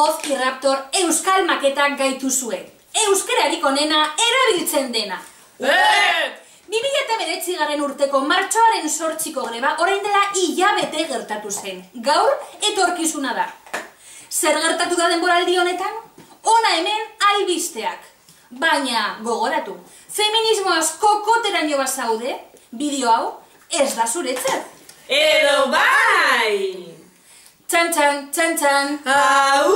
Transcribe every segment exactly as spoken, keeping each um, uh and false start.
Oz Irraptor euskal maketak gaituzue. Euskararik onena erabiltzen dena. bi mila bederatzigarren urteko martxoaren zortziko greba orain dela hilabete gertatu zen. Gaur etorkizuna da. Zer gertatu da denboraldi honetan? Hona hemen albisteak. Baina gogoratu, feminismoaz kokoteraino bazaude, bideo hau ez da zuretzat. Edo bai! Txan txan, txan txan. Au!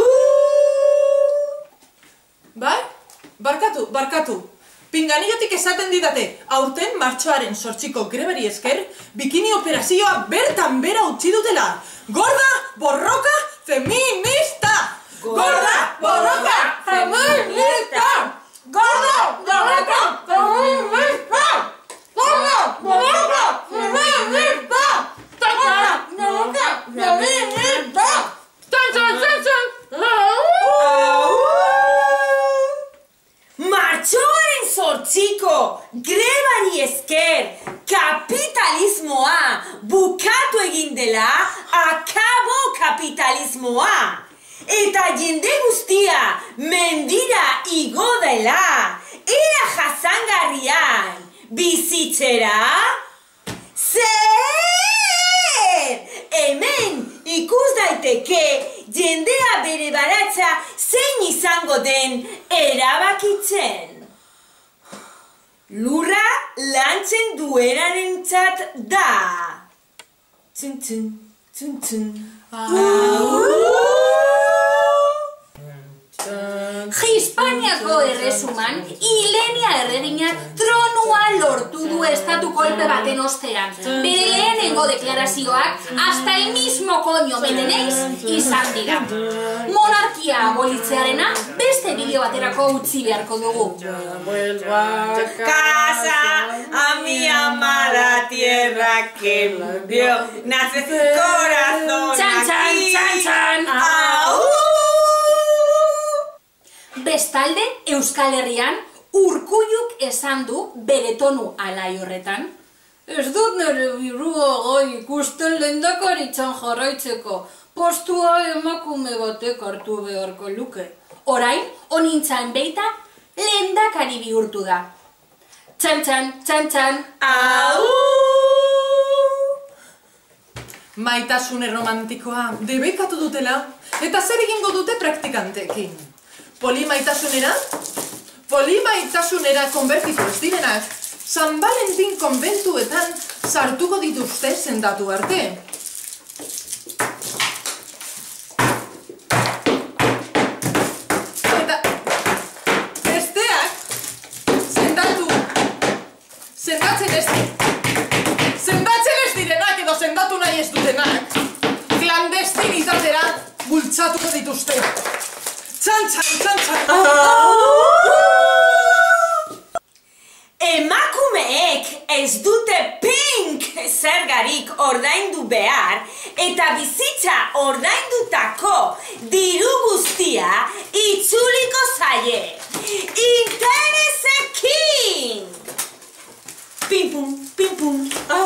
Bai? Barkatu, barkatu. Pinganillotik esaten didate, aurten martxoaren zortziko grebari esker, bikini operazioa bertan bera utzi dutela. Gorda, borroka, feminista! Gorda, borroka, feminista! Gorda, borroka, feminista! Gorda, borroka, feminista! Gorda, borroka, feminista! Txan, txan, txan, txan! Martxoaren zortziko grebari esker kapitalismoa bukatu egin dela akabo kapitalismoa. Eta jende guztia mendira igo dela era jasangarrian bizitzera. Zer! Hemen ikus daiteke jendea bere baratza zein izango den erabakitzen. Lurra lantzen duerarentzat da. Txun txun, txun txun. Hispaniako erresuman, Ilenia Erreginak tronua lortu du estatu kolpe baten ostean. Bere lehenengo deklarazioak hasta el mismo coño beteneiz izan dira. Monarkia abolitzearena beste bideo baterako utzi beharko dugu. Casa a mi amada tierra que vio nace corazón Txan, txan, aquí. txan, txan. Au! Bestalde, Euskal Herrian, Urkulluk esan du bere tonu alai horretan. Ez dut nire birua gai ikusten lehendakaritzan jarraitzeko, postua emakume batek hartu beharko luke. Orain, honintzan beita, lehendakari bihurtu da. Txan, txan, txan, txan. Au! Maitasune romantikoa debekatu dutela, eta zer egingo dute praktikanteekin. Polimaitasunera? Polimaitasunera konbertitu ez direnak, San Valentin konbentuetan sartuko dituzte sendatu arte. Eta besteak sendatu, sendatzen ez sendatzen ez direnak edo sendatu nahi ez dutenak, klandestinitatera bultzatuko dituzte. Txan, txan, txan, txan! Emakumeek ez dute pink zergarik ordaindu behar eta bizitza ordaindutako diru guztia itzuliko zaie. Interesekin! Pim-pum, pim-pum.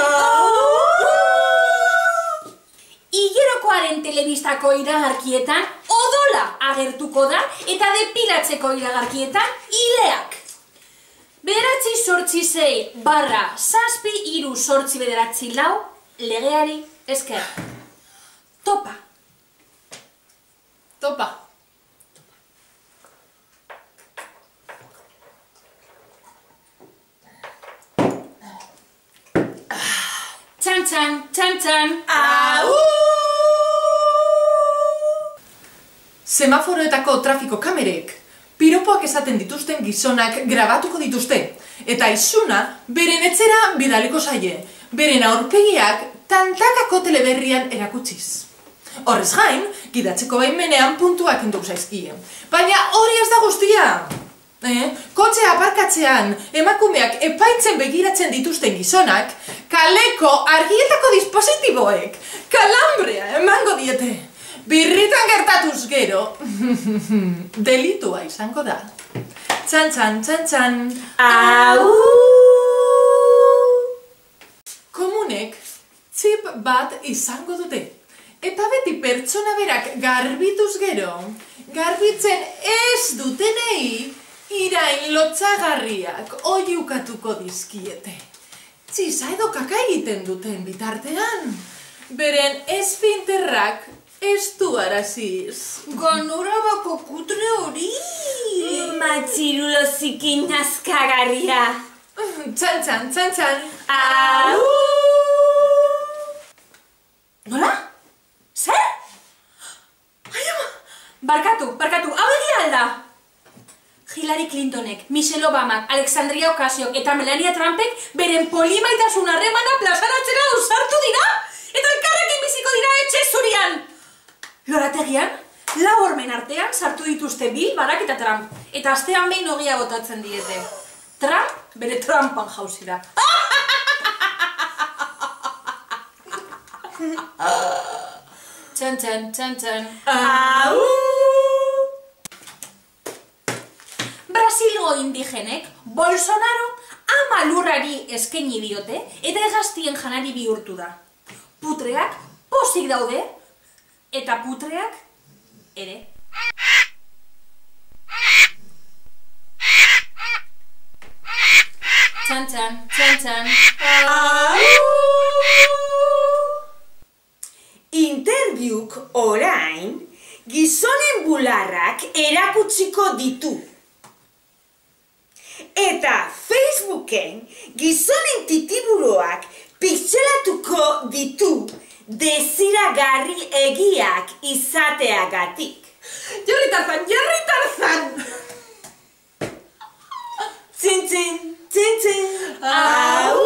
Hilerokoaren telebistako iragarkietan odola agertuko da eta depilatzeko iragarkietan ileak. Bederatzi sortzi zei barra zazpi iru sortzi bederatzi lau legeari esker. Topa. Topa. Txan, txan, txan, txan. Au! Semaforoetako trafiko kamerek piropoak esaten dituzten gizonak grabatuko dituzte, eta izuna beren etzera bidaliko zaie, beren aurpegiak tantakako teleberrian erakutsiz. Horrez gain, gidatzeko baimenean puntuak endu zaizkie. Baina hori ez da guztia! Eh? Kotxea aparkatzean emakumeak epaitzen begiratzen dituzten gizonak, kaleko argietako dispositiboek kalambrea emango diete. Birritan gertatuz gero, delitua izango da. Txan, txan, txan, txan. Au! Komunek txip bat izango dute. Eta beti pertsona berak garbituz gero, garbitzen ez dutenei irain lotxagarriak oiukatuko dizkiete. Txisa edo kaka egiten duten bitartean, beren esfinterrak ez du araziz. Ganorabako kutre hori! Matxirulo zikin nazkagarria. Txan, txan, txan, txan. Au! Nola? Zer? Ai, ama! Barkatu, barkatu, hau egia alda! Hillary Clintonek, Michelle Obamak, Alexandria Ocasiok eta Melania Trumpek beren polimaitasun harremana plazaratzera ausartu dira eta elkarrekin biziko dira etxe zurian! Lorategian, lau hormen artean sartu dituzte Bill, Barack eta Trump, eta astean behin ogia botatzen diete. Trump bere Trumpan jauzi da. Txan, txan, txan, txan. Au! Brasilgo indigenek Bolsonaro ama lurrari eskaini diote eta hegaztien janari bihurtu da. Putreak pozik daude eta putreak ere. Txan, txan, txan, txan. Interbiuk orain gizonen bularrak erakutsiko ditu. Eta Facebooken gizonen titiburoak pixelatuko ditu desiragarri egiak izateagatik. Jarri Tarzan, jarri Tarzan! Txin, txin, txin, txin. Au!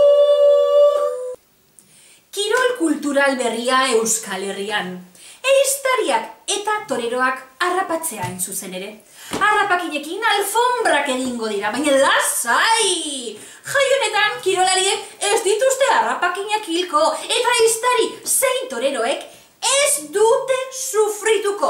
Kirol kultural berria Euskal Herrian. Ehiztariak eta toreroak harrapatzea hain zuzen ere. Harrapakinekin alfombrak egingo dira, baina lasai! Jai honetan kirolariek ez dituzte harrapakinak hilko eta ehiztari zein toreroek ez dute sufrituko.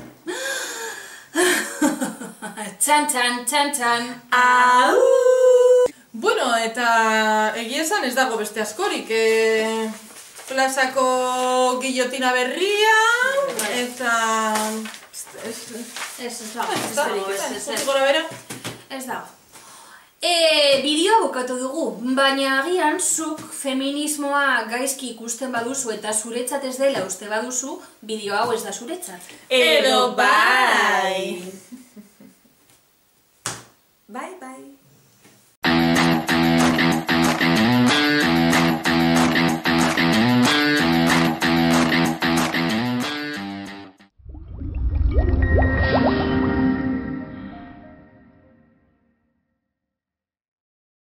Txan, txan, txan, txan. Au! Bueno, eta egia esan ez dago beste askorik. E, plazako gillotina berria, eta... Ez, ez dago, Ez dago, ez, ez, ez, gora bera. ez dago. E, bideoa bukatu dugu, baina agian zuk feminismoa gaizki ikusten baduzu eta zuretzat ez dela uste baduzu, bideo hau ez da zuretzat. Edo bai! Bye, bye.